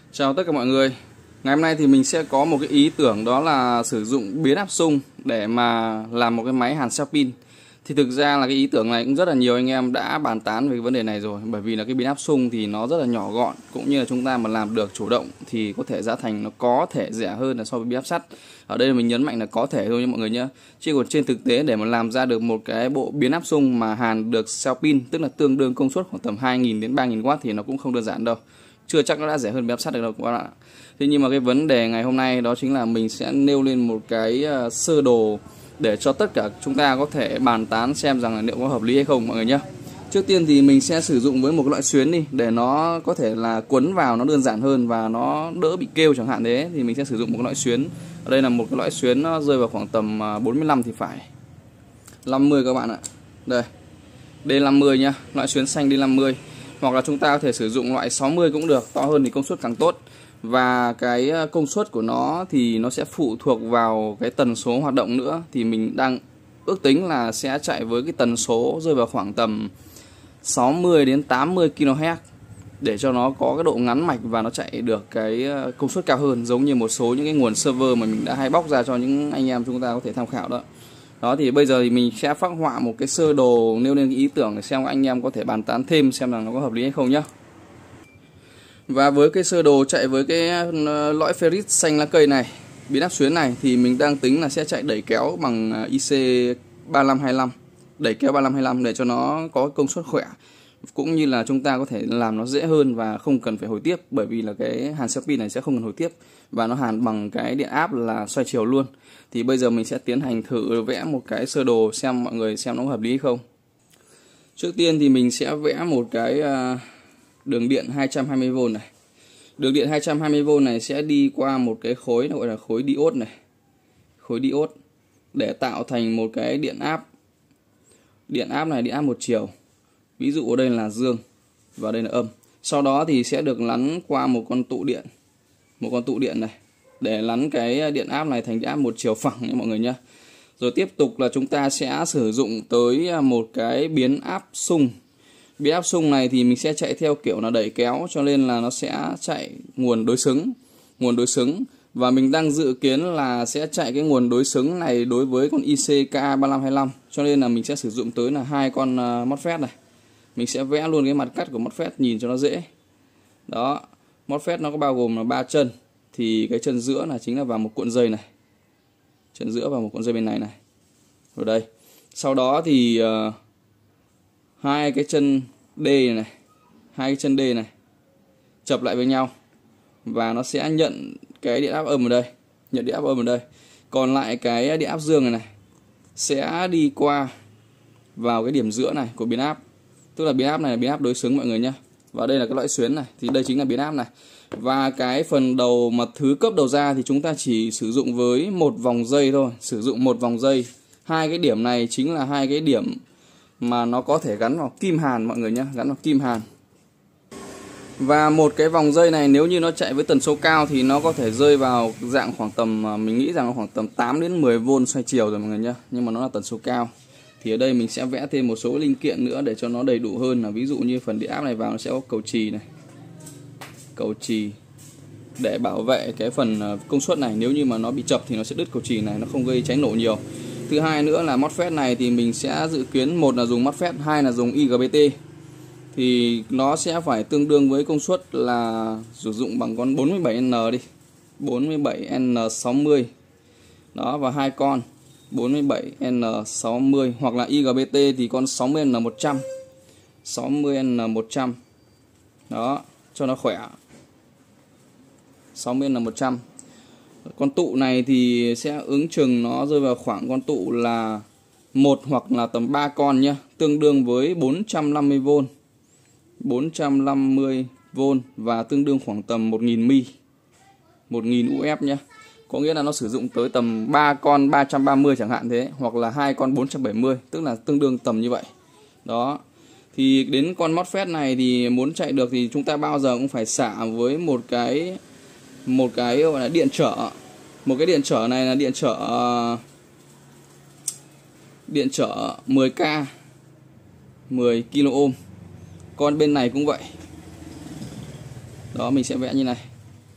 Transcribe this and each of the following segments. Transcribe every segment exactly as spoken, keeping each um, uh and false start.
Chào tất cả mọi người. Ngày hôm nay thì mình sẽ có một cái ý tưởng, đó là sử dụng biến áp xung để mà làm một cái máy hàn xeo pin. Thì thực ra là cái ý tưởng này cũng rất là nhiều anh em đã bàn tán về cái vấn đề này rồi. Bởi vì là cái biến áp xung thì nó rất là nhỏ gọn, cũng như là chúng ta mà làm được chủ động thì có thể giá thành nó có thể rẻ hơn là so với biến áp sắt. Ở đây mình nhấn mạnh là có thể thôi nha mọi người nhé. Chứ còn trên thực tế để mà làm ra được một cái bộ biến áp xung mà hàn được xeo pin, tức là tương đương công suất khoảng tầm hai nghìn đến ba nghìn oát thì nó cũng không đơn giản đâu. Chưa chắc nó đã rẻ hơn biến áp sắt được đâu các bạn ạ. Thế nhưng mà cái vấn đề ngày hôm nay đó chính là mình sẽ nêu lên một cái uh, sơ đồ để cho tất cả chúng ta có thể bàn tán xem rằng là liệu có hợp lý hay không mọi người nhé. Trước tiên thì mình sẽ sử dụng với một cái loại xuyến đi, để nó có thể là quấn vào nó đơn giản hơn và nó đỡ bị kêu chẳng hạn. Thế thì mình sẽ sử dụng một cái loại xuyến. Ở đây là một cái loại xuyến, nó rơi vào khoảng tầm bốn mươi lăm thì phải, năm mươi các bạn ạ. Đây, D năm mươi nhá, loại xuyến xanh D năm mươi. Hoặc là chúng ta có thể sử dụng loại sáu mươi cũng được, to hơn thì công suất càng tốt. Và cái công suất của nó thì nó sẽ phụ thuộc vào cái tần số hoạt động nữa. Thì mình đang ước tính là sẽ chạy với cái tần số rơi vào khoảng tầm sáu mươi đến tám mươi ki lô héc, để cho nó có cái độ ngắn mạch và nó chạy được cái công suất cao hơn, giống như một số những cái nguồn server mà mình đã hay bóc ra cho những anh em chúng ta có thể tham khảo đó. Đó thì bây giờ thì mình sẽ phác họa một cái sơ đồ, nêu lên cái ý tưởng để xem các anh em có thể bàn tán thêm xem là nó có hợp lý hay không nhá. Và với cái sơ đồ chạy với cái lõi ferrit xanh lá cây này, biến áp xuyến này, thì mình đang tính là sẽ chạy đẩy kéo bằng I C ba lăm hai lăm, đẩy kéo ba lăm hai lăm để cho nó có công suất khỏe, cũng như là chúng ta có thể làm nó dễ hơn và không cần phải hồi tiếp, bởi vì là cái hàn xeo pin này sẽ không cần hồi tiếp và nó hàn bằng cái điện áp là xoay chiều luôn. Thì bây giờ mình sẽ tiến hành thử vẽ một cái sơ đồ xem mọi người xem nó hợp lý hay không. Trước tiên thì mình sẽ vẽ một cái đường điện hai trăm hai mươi vôn này. Đường điện hai trăm hai mươi vôn này sẽ đi qua một cái khối gọi là khối diode này. Khối diode để tạo thành một cái điện áp. Điện áp này điện áp một chiều. Ví dụ ở đây là dương và đây là âm. Sau đó thì sẽ được lắn qua một con tụ điện. Một con tụ điện này để lắn cái điện áp này thành điện áp một chiều phẳng nha mọi người nhé. Rồi tiếp tục là chúng ta sẽ sử dụng tới một cái biến áp xung. Biến áp xung này thì mình sẽ chạy theo kiểu là đẩy kéo, cho nên là nó sẽ chạy nguồn đối xứng. Nguồn đối xứng. Và mình đang dự kiến là sẽ chạy cái nguồn đối xứng này đối với con I C K A ba lăm hai lăm. Cho nên là mình sẽ sử dụng tới là hai con MOSFET này. Mình sẽ vẽ luôn cái mặt cắt của MOSFET nhìn cho nó dễ. Đó, MOSFET nó có bao gồm là ba chân. Thì cái chân giữa là chính là vào một cuộn dây này. Chân giữa vào một cuộn dây bên này này. Rồi đây. Sau đó thì uh, hai cái chân D này, hai cái chân D này chập lại với nhau và nó sẽ nhận cái điện áp âm ở đây, nhận điện áp âm ở đây. Còn lại cái điện áp dương này này sẽ đi qua vào cái điểm giữa này của biến áp. Tức là biến áp này là biến áp đối xứng mọi người nhé. Và đây là cái lõi xuyến này, thì đây chính là biến áp này. Và cái phần đầu mà thứ cấp đầu ra thì chúng ta chỉ sử dụng với một vòng dây thôi, sử dụng một vòng dây. Hai cái điểm này chính là hai cái điểm mà nó có thể gắn vào kim hàn mọi người nhé, gắn vào kim hàn. Và một cái vòng dây này nếu như nó chạy với tần số cao thì nó có thể rơi vào dạng khoảng tầm, mình nghĩ rằng khoảng tầm tám đến mười vôn xoay chiều rồi mọi người nhé. Nhưng mà nó là tần số cao. Thì ở đây mình sẽ vẽ thêm một số linh kiện nữa để cho nó đầy đủ hơn, là ví dụ như phần điện áp này vào nó sẽ có cầu chì này. Cầu chì để bảo vệ cái phần công suất này, nếu như mà nó bị chập thì nó sẽ đứt cầu chì này, nó không gây cháy nổ nhiều. Thứ hai nữa là MOSFET này thì mình sẽ dự kiến một là dùng MOSFET, hai là dùng I G B T. Thì nó sẽ phải tương đương với công suất là sử dụng bằng con bốn mươi bảy N đi, bốn mươi bảy N sáu mươi. Đó, và hai con bốn mươi bảy N sáu mươi, hoặc là I G B T thì con sáu mươi N một trăm. sáu mươi N một trăm. Đó, cho nó khỏe. sáu mươi N một trăm. Con tụ này thì sẽ ứng chừng nó rơi vào khoảng con tụ là một hoặc là tầm ba con nhé, tương đương với bốn trăm năm mươi vôn. bốn trăm năm mươi vôn và tương đương khoảng tầm một nghìn mi, một nghìn U F nhé. Có nghĩa là nó sử dụng tới tầm ba con ba trăm ba mươi chẳng hạn thế, hoặc là hai con bốn trăm bảy mươi, tức là tương đương tầm như vậy. Đó. Thì đến con MOSFET này thì muốn chạy được thì chúng ta bao giờ cũng phải xả với một cái một cái gọi là điện trở. Một cái điện trở này là điện trở điện trở mười K, mười ki lô ohm. Con bên này cũng vậy. Đó, mình sẽ vẽ như này.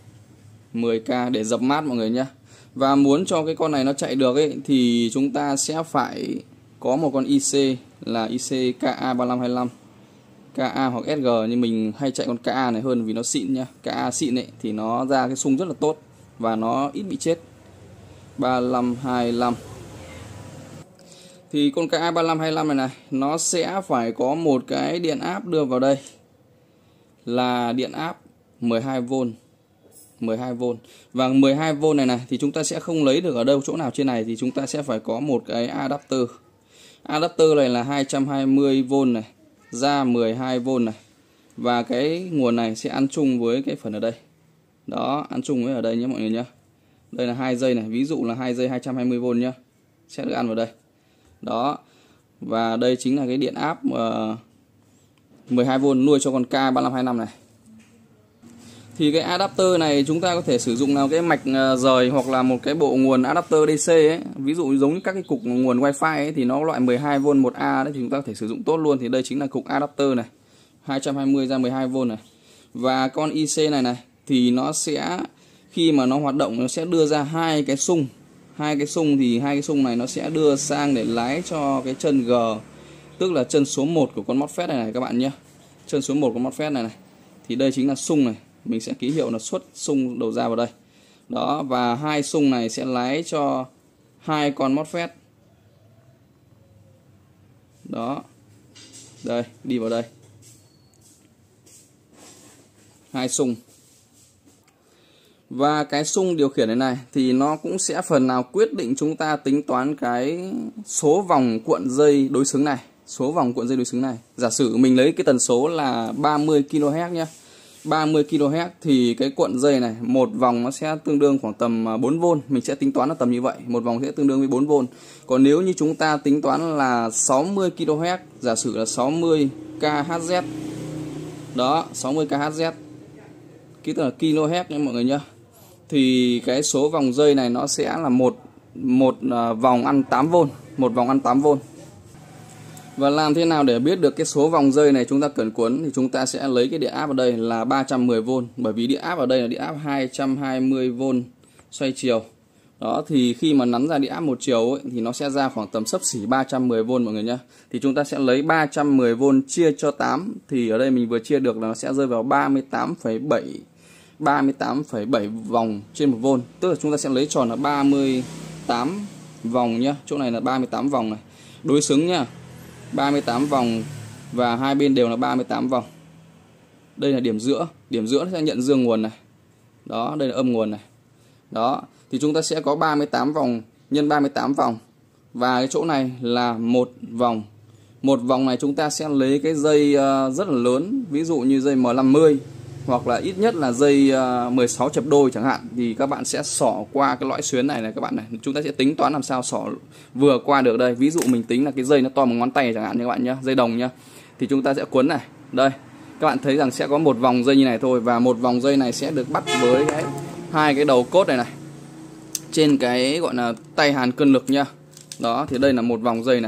mười k để dập mát mọi người nhé. Và muốn cho cái con này nó chạy được ấy thì chúng ta sẽ phải có một con i xê là i xê K A ba lăm hai lăm, K A hoặc S G, nhưng mình hay chạy con K A này hơn vì nó xịn nhá. K A xịn ấy thì nó ra cái xung rất là tốt và nó ít bị chết. ba lăm hai lăm. Thì con K A ba lăm hai lăm này này nó sẽ phải có một cái điện áp đưa vào đây là điện áp mười hai vôn. mười hai vôn. Và mười hai vôn này này thì chúng ta sẽ không lấy được ở đâu chỗ nào trên này, thì chúng ta sẽ phải có một cái adapter. Adapter này là hai trăm hai mươi vôn này, ra mười hai vôn này. Và cái nguồn này sẽ ăn chung với cái phần ở đây. Đó, ăn chung với ở đây nhé mọi người nhé. Đây là hai dây này, ví dụ là hai dây hai trăm hai mươi vôn nhá. Sẽ được ăn vào đây. Đó. Và đây chính là cái điện áp uh, mười hai vôn nuôi cho con K ba lăm hai lăm này. Thì cái adapter này chúng ta có thể sử dụng là cái mạch rời hoặc là một cái bộ nguồn adapter đê xê ấy. Ví dụ giống như các cái cục nguồn wifi ấy, thì nó loại mười hai vôn một A đấy thì chúng ta có thể sử dụng tốt luôn. Thì đây chính là cục adapter này, hai trăm hai mươi ra mười hai vôn này. Và con i xê này này thì nó sẽ khi mà nó hoạt động nó sẽ đưa ra hai cái xung. Hai cái xung thì hai cái xung này nó sẽ đưa sang để lái cho cái chân G, tức là chân số một của con MOSFET này này các bạn nhé. Chân số một của MOSFET này này. Thì đây chính là xung này. Mình sẽ ký hiệu là xuất xung đầu ra vào đây. Đó, và hai xung này sẽ lái cho hai con MOSFET. Đó. Đây, đi vào đây. Hai xung. Và cái xung điều khiển này này thì nó cũng sẽ phần nào quyết định chúng ta tính toán cái số vòng cuộn dây đối xứng này. Số vòng cuộn dây đối xứng này. Giả sử mình lấy cái tần số là ba mươi ki lô héc nhé. ba mươi ki lô héc thì cái cuộn dây này một vòng nó sẽ tương đương khoảng tầm bốn vôn. Mình sẽ tính toán là tầm như vậy, một vòng sẽ tương đương với bốn vôn. Còn nếu như chúng ta tính toán là sáu mươi ki lô héc, giả sử là sáu mươi ki héc zét. Đó, sáu mươi ki héc zét. Cái tức là kHz nha mọi người nhá. Thì cái số vòng dây này nó sẽ là một một vòng ăn tám vôn, một vòng ăn tám vôn. Và làm thế nào để biết được cái số vòng dây này chúng ta cần cuốn, thì chúng ta sẽ lấy cái điện áp ở đây là ba trăm mười vôn, bởi vì điện áp ở đây là điện áp hai trăm hai mươi vôn xoay chiều. Đó, thì khi mà nắn ra điện áp một chiều ấy, thì nó sẽ ra khoảng tầm xấp xỉ ba trăm mười vôn mọi người nhé. Thì chúng ta sẽ lấy ba trăm mười vôn chia cho tám, thì ở đây mình vừa chia được là nó sẽ rơi vào ba mươi tám phẩy bảy ba mươi tám phẩy bảy vòng trên một vôn. Tức là chúng ta sẽ lấy tròn là ba mươi tám vòng nhá. Chỗ này là ba mươi tám vòng này. Đối xứng nhá. ba mươi tám vòng và hai bên đều là ba mươi tám vòng. Đây là điểm giữa, điểm giữa sẽ nhận dương nguồn này. Đó, đây là âm nguồn này. Đó, thì chúng ta sẽ có ba mươi tám vòng nhân ba mươi tám vòng. Và cái chỗ này là một vòng. Một vòng này chúng ta sẽ lấy cái dây rất là lớn, ví dụ như dây M năm mươi hoặc là ít nhất là dây mười sáu chập đôi chẳng hạn, thì các bạn sẽ xỏ qua cái lõi xuyến này này các bạn này. Chúng ta sẽ tính toán làm sao xỏ vừa qua được đây. Ví dụ mình tính là cái dây nó to bằng ngón tay chẳng hạn như các bạn nhé, dây đồng nhá. Thì chúng ta sẽ cuốn này. Đây, các bạn thấy rằng sẽ có một vòng dây như này thôi, và một vòng dây này sẽ được bắt với cái hai cái đầu cốt này này. Trên cái gọi là tay hàn cân lực nhá. Đó, thì đây là một vòng dây này.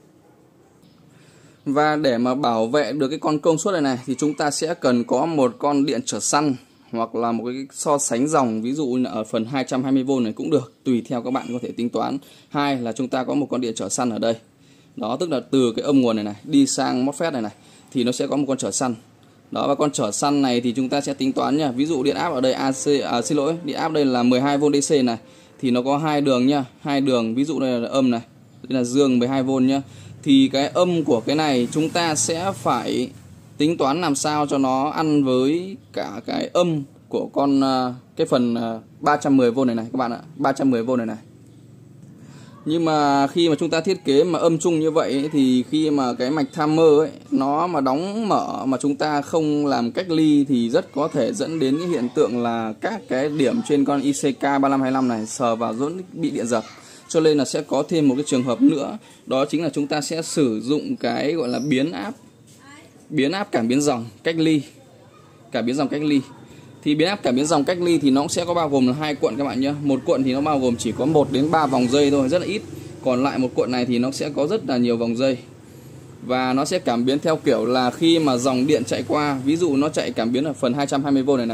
Và để mà bảo vệ được cái con công suất này này thì chúng ta sẽ cần có một con điện trở săn hoặc là một cái so sánh dòng, ví dụ như ở phần hai trăm hai mươi vôn này cũng được, tùy theo các bạn có thể tính toán. Hai là chúng ta có một con điện trở săn ở đây. Đó, tức là từ cái âm nguồn này này đi sang MOSFET này này thì nó sẽ có một con trở săn. Đó, và con trở săn này thì chúng ta sẽ tính toán nha. Ví dụ điện áp ở đây a xê à, xin lỗi, điện áp đây là mười hai vôn đê xê này thì nó có hai đường nhá, hai đường, ví dụ đây là âm này, đây là dương mười hai vôn nhá. Thì cái âm của cái này chúng ta sẽ phải tính toán làm sao cho nó ăn với cả cái âm của con cái phần ba trăm mười vôn này này các bạn ạ, ba trăm mười vôn này này. Nhưng mà khi mà chúng ta thiết kế mà âm chung như vậy ấy, thì khi mà cái mạch timer ấy nó mà đóng mở mà chúng ta không làm cách ly thì rất có thể dẫn đến cái hiện tượng là các cái điểm trên con i xê K ba lăm hai lăm này sờ vào vẫn bị điện giật. Cho nên là sẽ có thêm một cái trường hợp nữa, đó chính là chúng ta sẽ sử dụng cái gọi là biến áp biến áp cảm biến dòng cách ly. Cảm biến dòng cách ly. Thì biến áp cảm biến dòng cách ly thì nó cũng sẽ có bao gồm là hai cuộn các bạn nhé. Một cuộn thì nó bao gồm chỉ có một đến ba vòng dây thôi, rất là ít. Còn lại một cuộn này thì nó sẽ có rất là nhiều vòng dây. Và nó sẽ cảm biến theo kiểu là khi mà dòng điện chạy qua, ví dụ nó chạy cảm biến ở phần hai trăm hai mươi vôn này này.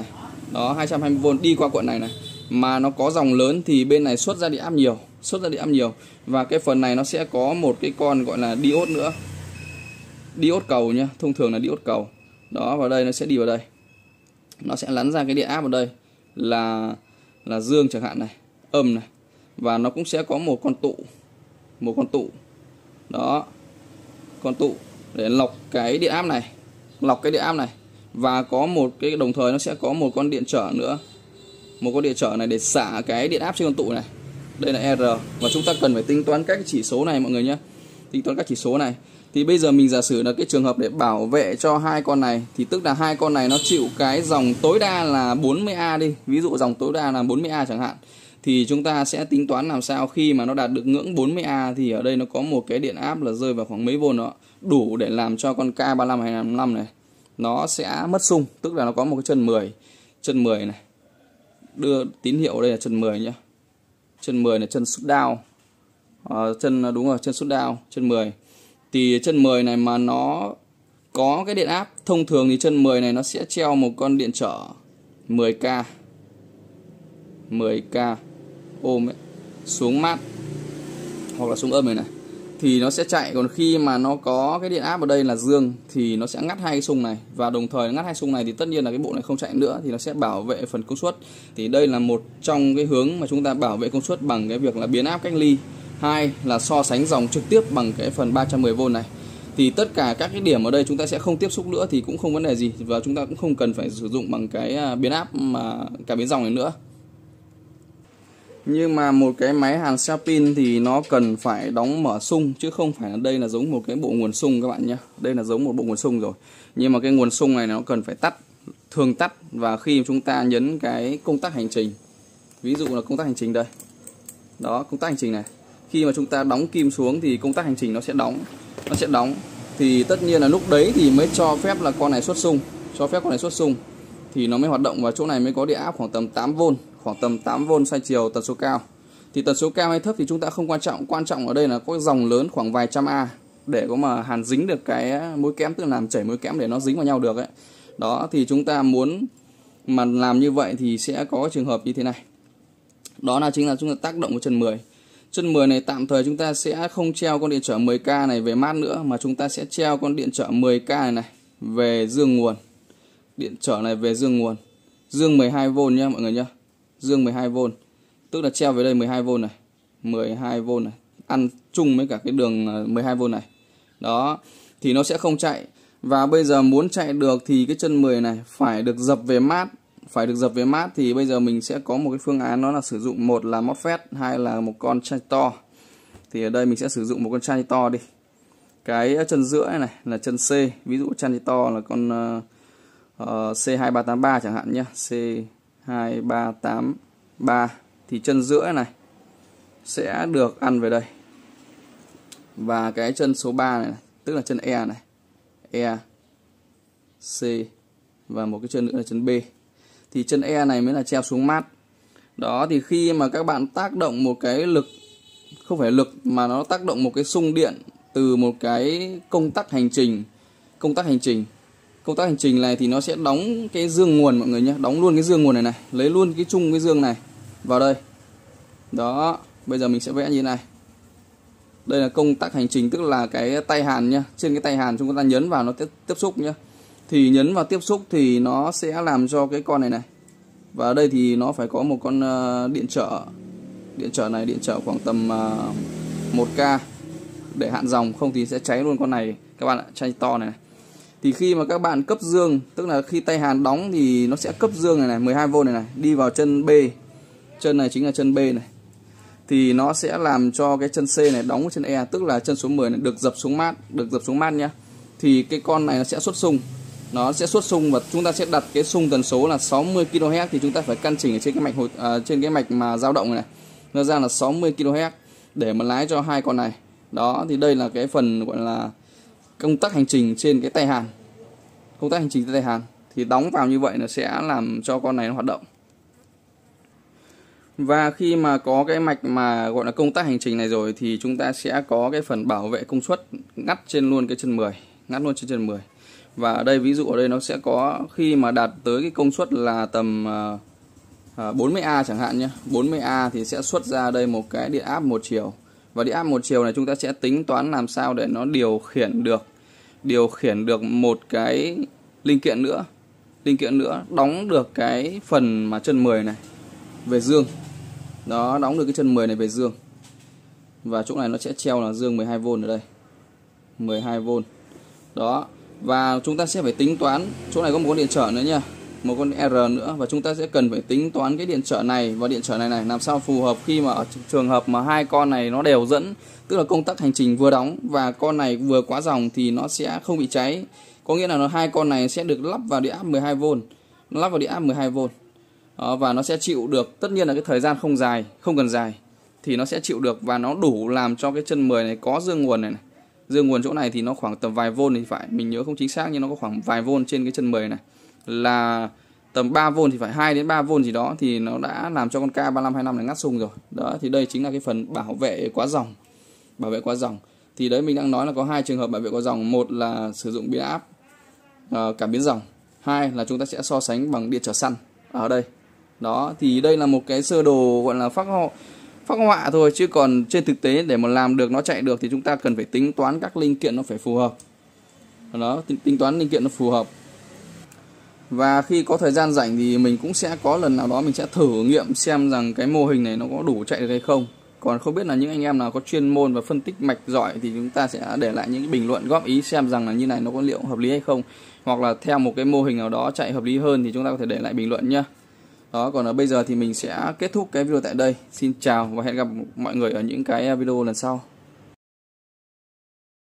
Đó, hai trăm hai mươi vôn đi qua cuộn này này. Mà nó có dòng lớn thì bên này xuất ra điện áp nhiều, xuất ra điện áp nhiều. Và cái phần này nó sẽ có một cái con gọi là diode nữa. Diode cầu nhá, thông thường là diode cầu. Đó, vào đây nó sẽ đi vào đây. Nó sẽ lắn ra cái điện áp vào đây là là dương chẳng hạn này, âm này. Và nó cũng sẽ có một con tụ, một con tụ. Đó, con tụ để lọc cái điện áp này, lọc cái điện áp này. Và có một cái đồng thời nó sẽ có một con điện trở nữa, một con điện trở này để xả cái điện áp trên con tụ này. Đây là R. Và chúng ta cần phải tính toán các chỉ số này mọi người nhé. Tính toán các chỉ số này. Thì bây giờ mình giả sử là cái trường hợp để bảo vệ cho hai con này, thì tức là hai con này nó chịu cái dòng tối đa là bốn mươi A đi. Ví dụ dòng tối đa là bốn mươi A chẳng hạn. Thì chúng ta sẽ tính toán làm sao khi mà nó đạt được ngưỡng bốn mươi A thì ở đây nó có một cái điện áp là rơi vào khoảng mấy vôn đó, đủ để làm cho con K ba mươi lăm hay năm mươi lăm này nó sẽ mất xung, tức là nó có một cái chân mười, chân mười này. Đưa tín hiệu đây là chân mười nhá. Chân mười là chân shut down. À, chân đúng rồi, chân shut down, chân mười. Thì chân mười này mà nó có cái điện áp, thông thường thì chân mười này nó sẽ treo một con điện trở mười K. mười K ôm ấy, xuống mát hoặc là xuống âm này này thì nó sẽ chạy. Còn khi mà nó có cái điện áp ở đây là dương thì nó sẽ ngắt hai cái xung này, và đồng thời ngắt hai xung này thì tất nhiên là cái bộ này không chạy nữa, thì nó sẽ bảo vệ phần công suất. Thì đây là một trong cái hướng mà chúng ta bảo vệ công suất bằng cái việc là biến áp cách ly. Hai là so sánh dòng trực tiếp bằng cái phần ba trăm mười vôn này. Thì tất cả các cái điểm ở đây chúng ta sẽ không tiếp xúc nữa thì cũng không vấn đề gì, và chúng ta cũng không cần phải sử dụng bằng cái biến áp mà cả biến dòng này nữa. Nhưng mà một cái máy hàn xeo pin thì nó cần phải đóng mở xung, chứ không phải là đây là giống một cái bộ nguồn xung các bạn nhé. Đây là giống một bộ nguồn xung rồi. Nhưng mà cái nguồn xung này nó cần phải tắt, thường tắt. Và khi chúng ta nhấn cái công tắc hành trình, ví dụ là công tắc hành trình đây. Đó, công tắc hành trình này. Khi mà chúng ta đóng kim xuống thì công tắc hành trình nó sẽ đóng. Nó sẽ đóng. Thì tất nhiên là lúc đấy thì mới cho phép là con này xuất xung. Cho phép con này xuất xung thì nó mới hoạt động, và chỗ này mới có điện áp khoảng tầm tám vôn. Khoảng tầm tám vôn xoay chiều tần số cao. Thì tần số cao hay thấp thì chúng ta không quan trọng. Quan trọng ở đây là có dòng lớn khoảng vài trăm A để có mà hàn dính được cái mối kẽm, tức là làm chảy mối kẽm để nó dính vào nhau được ấy. Đó, thì chúng ta muốn mà làm như vậy thì sẽ có trường hợp như thế này. Đó là chính là chúng ta tác động của chân mười. Chân mười này tạm thời chúng ta sẽ không treo con điện trở mười K này về mát nữa, mà chúng ta sẽ treo con điện trở mười K này, này về dương nguồn. Điện trở này về dương nguồn. Dương mười hai vôn nhá mọi người nhá. Dương mười hai vôn. Tức là treo về đây mười hai vôn này. mười hai vôn này. Ăn chung với cả cái đường mười hai vôn này. Đó. Thì nó sẽ không chạy. Và bây giờ muốn chạy được thì cái chân mười này phải được dập về mát. Phải được dập về mát thì bây giờ mình sẽ có một cái phương án, đó là sử dụng một là MOSFET, hai là một con transistor. Thì ở đây mình sẽ sử dụng một con transistor đi. Cái chân giữa này là chân C. Ví dụ transistor là con uh, C hai ba tám ba chẳng hạn nhé. C hai ba tám ba. Thì chân giữa này sẽ được ăn về đây. Và cái chân số ba này, này tức là chân E này. E, C và một cái chân nữa là chân B. Thì chân E này mới là treo xuống mát. Đó, thì khi mà các bạn tác động một cái lực, không phải lực mà nó tác động một cái xung điện từ một cái công tắc hành trình. Công tắc hành trình Công tắc hành trình này thì nó sẽ đóng cái dương nguồn mọi người nhé. Đóng luôn cái dương nguồn này này. Lấy luôn cái chung cái dương này vào đây. Đó, bây giờ mình sẽ vẽ như thế này. Đây là công tắc hành trình, tức là cái tay hàn nhá. Trên cái tay hàn chúng ta nhấn vào nó tiếp, tiếp xúc nhá. Thì nhấn vào tiếp xúc thì nó sẽ làm cho cái con này này. Và ở đây thì nó phải có một con uh, điện trở. Điện trở này, điện trở khoảng tầm uh, một K để hạn dòng, không thì sẽ cháy luôn con này các bạn ạ, cháy to này, này. Thì khi mà các bạn cấp dương, tức là khi tay hàn đóng thì nó sẽ cấp dương này này, mười hai vôn này này, đi vào chân B. Chân này chính là chân B này. Thì nó sẽ làm cho cái chân C này đóng với chân E, tức là chân số mười này được dập xuống mát, được dập xuống mát nhá. Thì cái con này nó sẽ xuất xung. Nó sẽ xuất xung và chúng ta sẽ đặt cái xung tần số là sáu mươi ki lô héc, thì chúng ta phải căn chỉnh ở trên cái mạch hồi, à, trên cái mạch mà dao động này, này. Nó ra là sáu mươi ki lô héc để mà lái cho hai con này. Đó, thì đây là cái phần gọi là công tắc hành trình trên cái tay hàn. Công tắc hành trình trên tay hàn thì đóng vào như vậy nó sẽ làm cho con này nó hoạt động. Và khi mà có cái mạch mà gọi là công tắc hành trình này rồi thì chúng ta sẽ có cái phần bảo vệ công suất, ngắt trên luôn cái chân mười, ngắt luôn trên chân mười. Và ở đây ví dụ ở đây nó sẽ có khi mà đạt tới cái công suất là tầm uh, bốn mươi A chẳng hạn nhé, bốn mươi A thì sẽ xuất ra đây một cái điện áp một chiều. Và điện áp một chiều này chúng ta sẽ tính toán làm sao để nó điều khiển được điều khiển được một cái linh kiện nữa, linh kiện nữa đóng được cái phần mà chân mười này về dương. Đó, đóng được cái chân mười này về dương. Và chỗ này nó sẽ treo là dương mười hai vôn ở đây. mười hai vôn. Đó. Và chúng ta sẽ phải tính toán, chỗ này có một con điện trở nữa nha, một con R nữa, và chúng ta sẽ cần phải tính toán cái điện trở này và điện trở này này làm sao phù hợp khi mà ở trường hợp mà hai con này nó đều dẫn, tức là công tắc hành trình vừa đóng và con này vừa quá dòng thì nó sẽ không bị cháy. Có nghĩa là nó hai con này sẽ được lắp vào điện áp mười hai vôn, nó lắp vào điện áp mười hai vôn. Đó, và nó sẽ chịu được, tất nhiên là cái thời gian không dài, không cần dài thì nó sẽ chịu được, và nó đủ làm cho cái chân mười này có dương nguồn này, này. Dương nguồn chỗ này thì nó khoảng tầm vài vôn thì phải, mình nhớ không chính xác nhưng nó có khoảng vài vôn trên cái chân mười này, là tầm ba vôn thì phải, hai đến ba vôn gì đó thì nó đã làm cho con K ba năm hai năm này ngắt xung rồi. Đó, thì đây chính là cái phần bảo vệ quá dòng. Bảo vệ quá dòng. Thì đấy mình đang nói là có hai trường hợp bảo vệ quá dòng, một là sử dụng biến áp uh, cảm biến dòng, hai là chúng ta sẽ so sánh bằng điện trở săn ở đây. Đó, thì đây là một cái sơ đồ gọi là phác họa phác họa thôi, chứ còn trên thực tế để mà làm được nó chạy được thì chúng ta cần phải tính toán các linh kiện nó phải phù hợp. Đó, tính, tính toán linh kiện nó phù hợp. Và khi có thời gian rảnh thì mình cũng sẽ có lần nào đó mình sẽ thử nghiệm xem rằng cái mô hình này nó có đủ chạy được hay không. Còn không biết là những anh em nào có chuyên môn và phân tích mạch giỏi thì chúng ta sẽ để lại những cái bình luận góp ý xem rằng là như này nó có liệu hợp lý hay không, hoặc là theo một cái mô hình nào đó chạy hợp lý hơn thì chúng ta có thể để lại bình luận nhé. Đó, còn ở bây giờ thì mình sẽ kết thúc cái video tại đây. Xin chào và hẹn gặp mọi người ở những cái video lần sau.